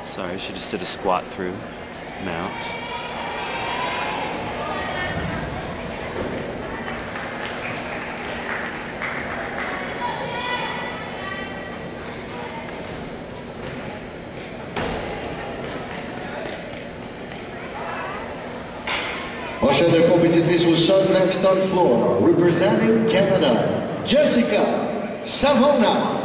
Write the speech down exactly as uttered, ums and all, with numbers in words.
Sorry, she just did a squat through mount. Prochaine compétitrice au sol, next on floor, representing Canada, Jessica Savona.